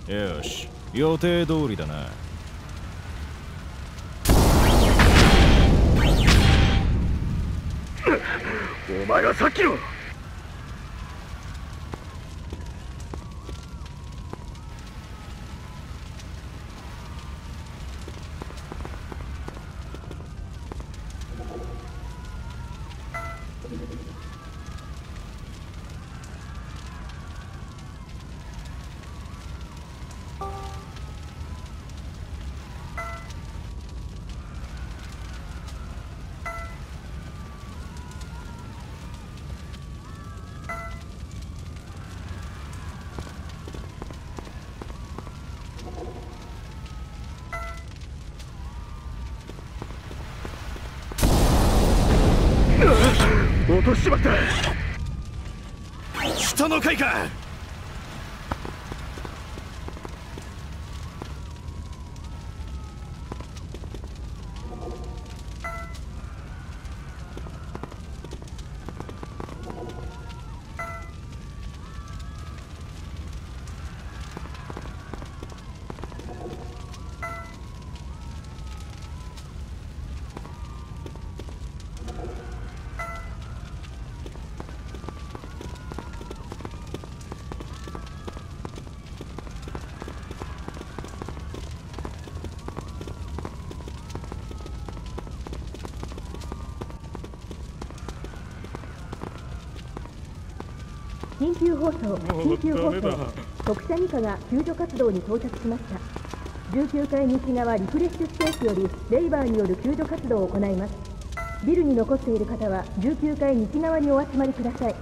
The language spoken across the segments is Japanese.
よし、予定通りだな。 お前はさっきの。落としちまった。 人の会か。 緊急放送、緊急放送。特殊2課が救助活動に到着しました。19階西側リフレッシュスペースよりレイバーによる救助活動を行います。ビルに残っている方は19階西側にお集まりください。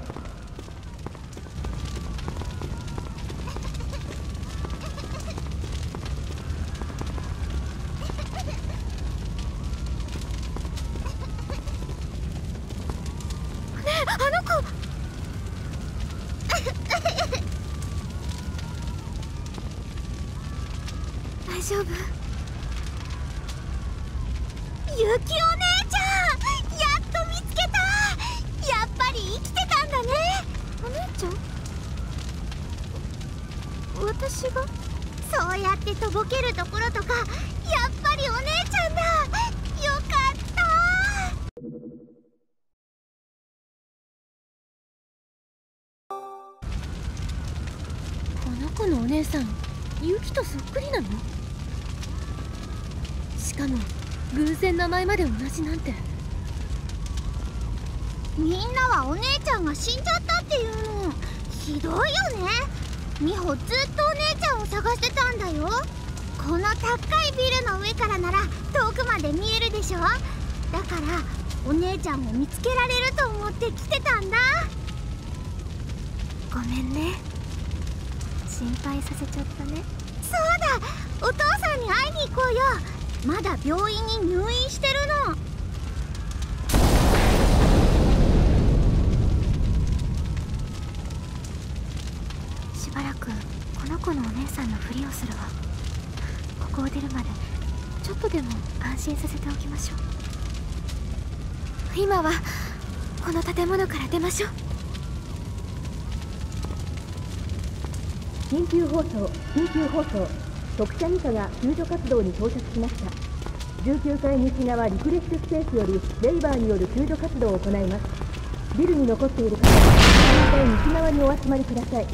大丈夫？ゆきお姉ちゃん、やっと見つけた。やっぱり生きてたんだね。お姉ちゃん？私がそうやってとぼけるところとか、やっぱりお姉ちゃんだ。よかった。この子のお姉さん、ユキとそっくりなの？しかも偶然名前まで同じなんて。みんなはお姉ちゃんが死んじゃったっていうの。ひどいよね。美穂ずっとお姉ちゃんを探してたんだよ。この高いビルの上からなら遠くまで見えるでしょ。だからお姉ちゃんを見つけられると思って来てたんだ。ごめんね、心配させちゃったね。そうだ、お父さんに会いに行こうよ。まだ病院に入院してるの。しばらくこの子のお姉さんのふりをするわ。ここを出るまでちょっとでも安心させておきましょう。今はこの建物から出ましょう。 緊急放送、緊急放送。特殊2課が救助活動に到着しました。19階西側リフレッシュスペースよりレイバーによる救助活動を行います。ビルに残っている方は19階西側にお集まりください。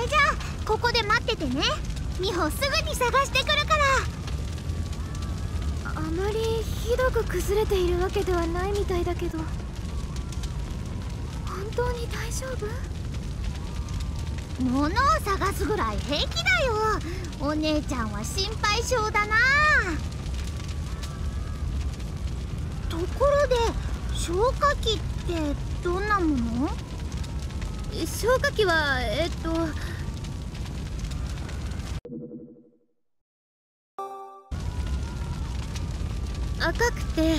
じゃあここで待っててね。美穂すぐに探してくるから。 あまりひどく崩れているわけではないみたいだけど、本当に大丈夫？ 物を探すぐらい平気だよ。お姉ちゃんは心配性だな。ところで消火器ってどんなもの？ 消火器は赤くて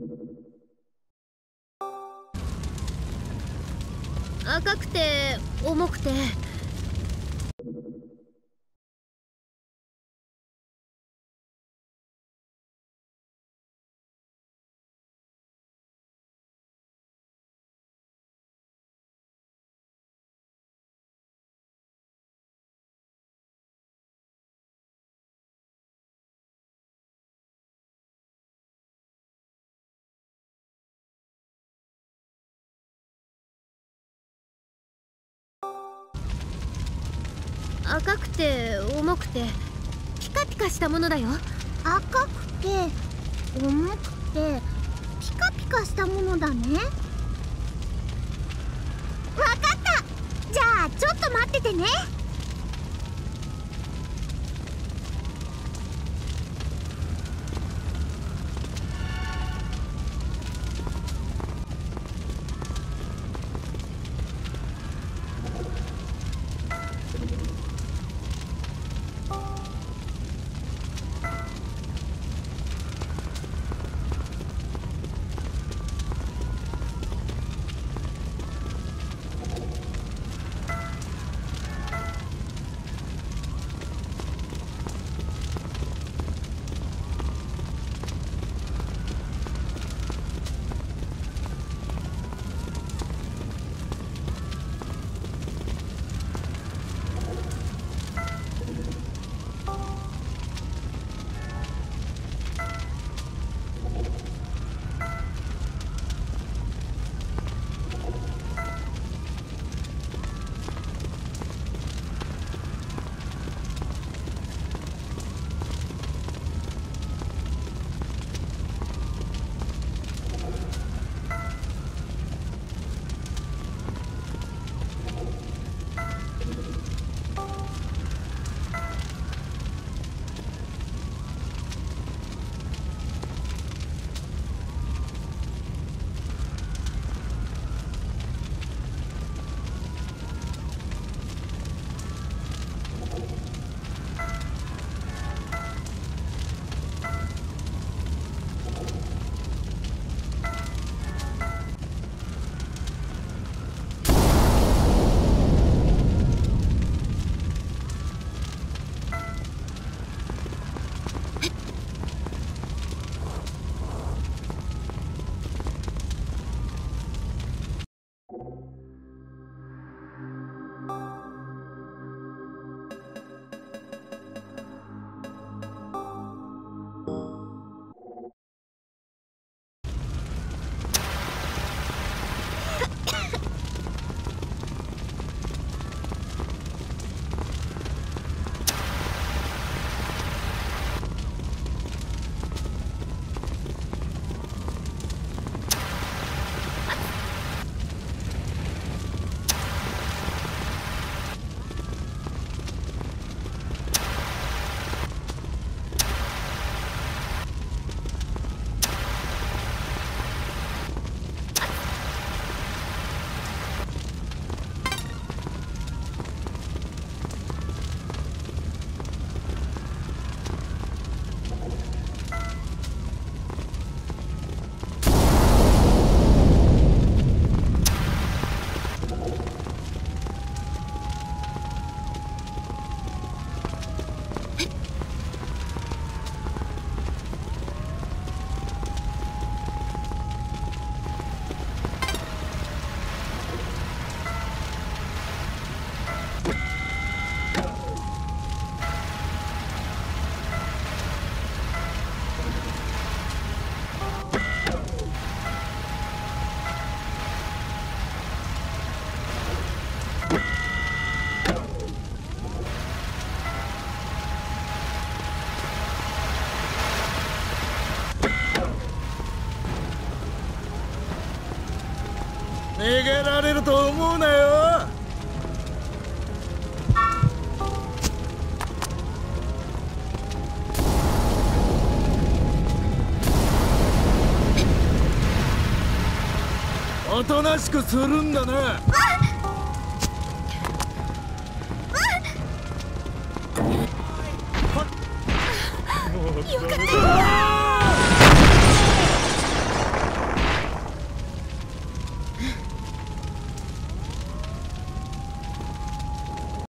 重くて赤くて重くてピカピカしたものだよ。 赤くて重くてピカピカしたものだね。わかった。じゃあちょっと待っててね。 げられると思うなよ。おとなしくするんだな。 よかった。